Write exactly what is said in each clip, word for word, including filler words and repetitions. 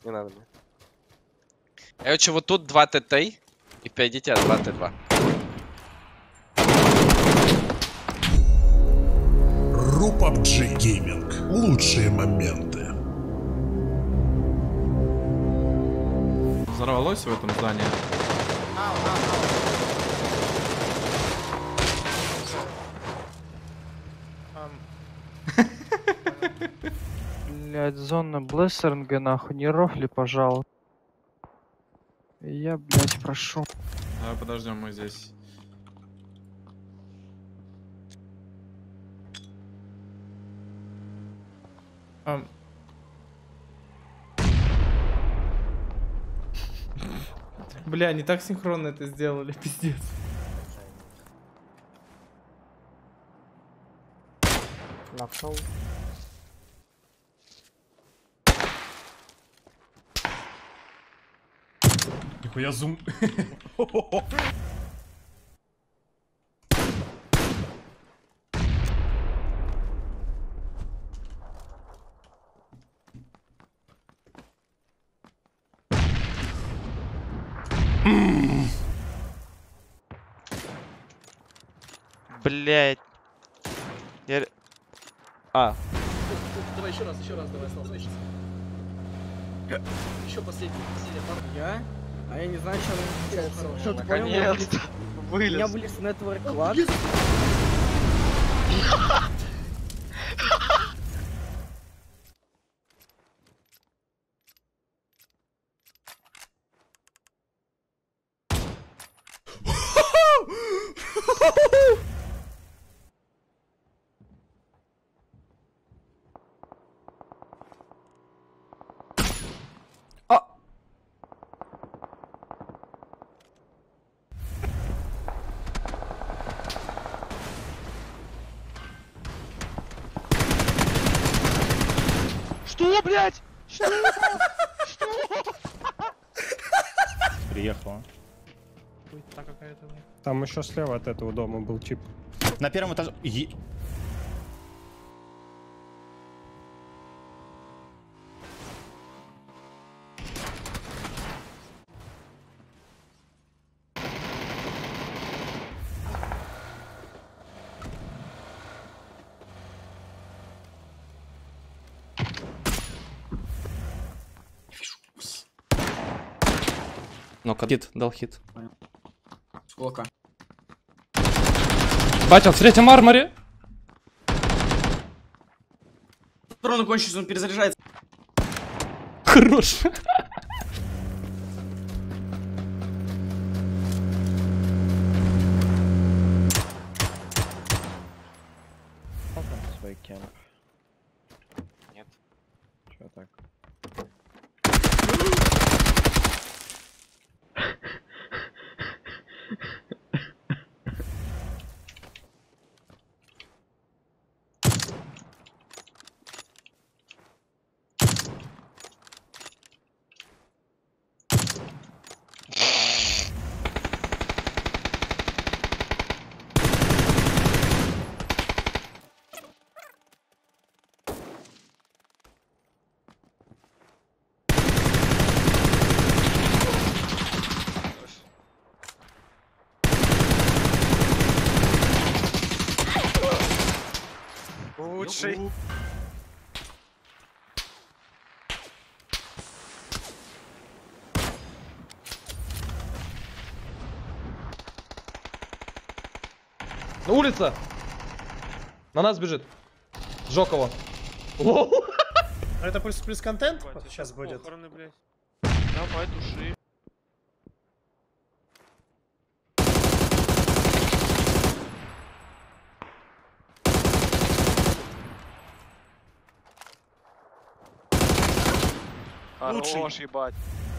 Не надо мне. Короче, вот тут два ТТ и впереди тебя два Т2. ру пабджи Gaming. Лучшие моменты. Взорвалось в этом здании. Блять, зона Блессеринга, нахуй, не рофли, пожалуйста. Я, блять, прошу. Давай подождем, мы здесь. Ам. Бля, не так синхронно это сделали, пиздец. Нокнул. Нихуя зум. Блять. Я... А. Давай еще раз, еще раз, давай, Слава, давай сейчас. Еще последний, последний парк. Я? А я не знаю, что он хорошо. Что ты понял? Наконец-то. У меня Вылез. вылез Network клад. Что, блять? Что? Приехала. Там еще слева от этого дома был тип. На первом этаже. Е... Ну-ка, хит, дал хит. Сколько? Батя, в третьем арморе. Патроны кончились, он перезаряжается. Хорош. Свой кемп. Нет. Чё так? Лучший. На улица! На нас бежит. Жокова. Это плюс плюс контент? Сейчас будет. Давай, души. Хорош, ебать.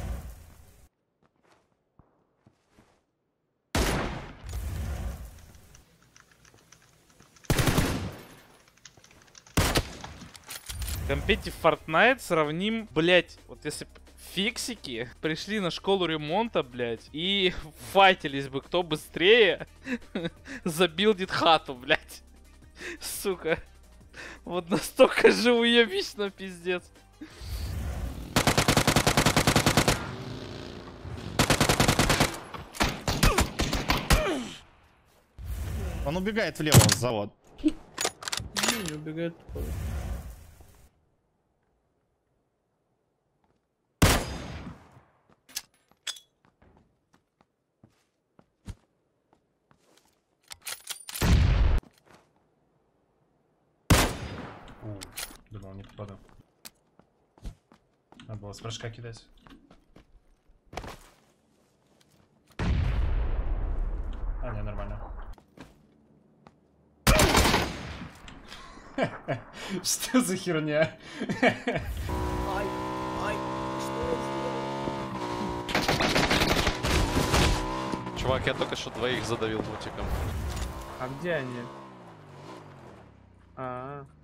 Компетив Fortnite сравним, блять, вот если фиксики пришли на школу ремонта, блять, и файтились бы, кто быстрее забилдит хату, блять. Сука. Вот настолько же уебично, пиздец. Он убегает влево, в завод. Не, не убегает. Думал, не попаду. Надо было с прыжка кидать. А, не, нормально. Что за херня? Ай, ай, что Чувак, я только что двоих задавил мутиком. А где они? А, -а, -а.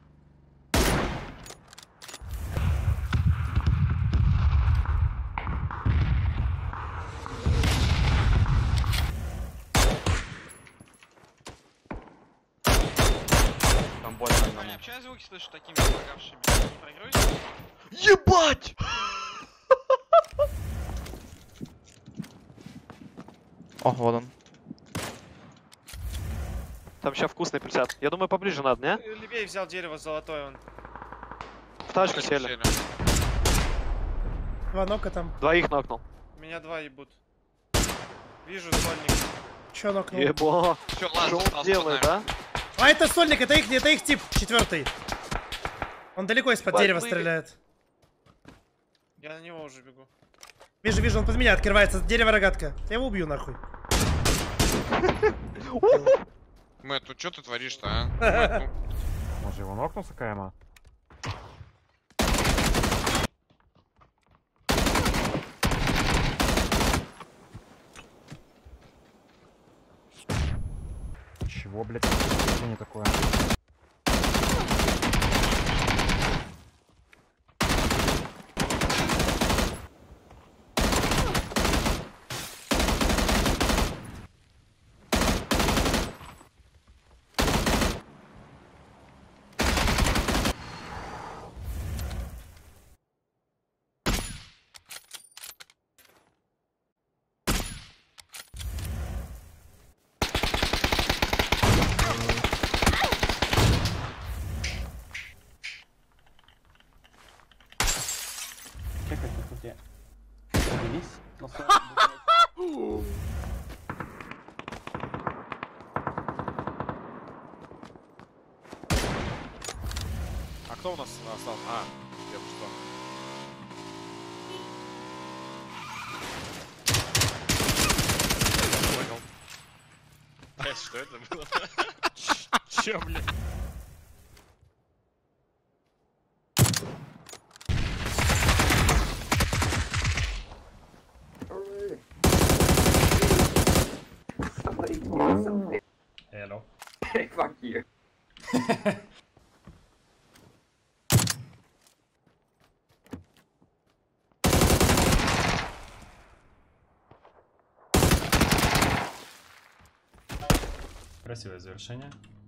Там больно. Почему я звуки слышу такими лагавшими? Проигрываете? Ебать! О, вот он. Там сейчас вкусный присяд. Я думаю, поближе надо, не? Левей взял дерево золотое он. В тачку сели. Два нока там. Двоих нокнул. Меня два ебут. Вижу сольник. Чё нокнул? Ебо. Все, Что он делает, да? А, это сольник, это их, это их тип, четвертый. Он далеко из-под Ебать, дерева прыгай. стреляет. Я на него уже бегу. Вижу, вижу, он под меня открывается. Дерево рогатка. Я его убью нахуй. Мэтт, ну что ты творишь-то, а? Может, его нокнулся КМА? Чего, блядь, не такое? А кто у нас остался? А, я что? Понял. Что это было? Чё, блин? Hello. Fuck you. Красивое завершение.